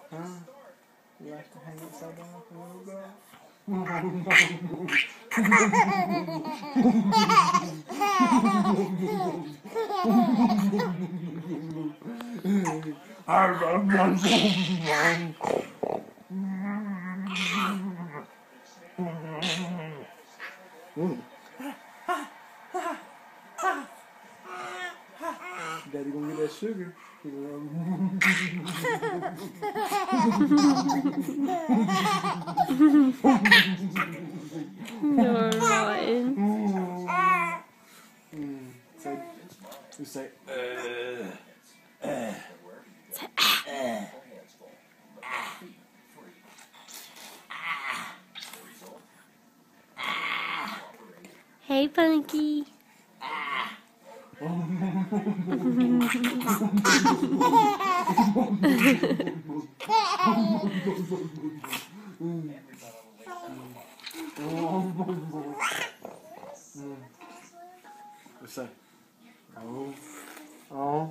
Huh? You like to hang upside down like a little girl? Daddy gonna get that sugar. You're rotten. Say, you say, Hey, Punky. you say, oh.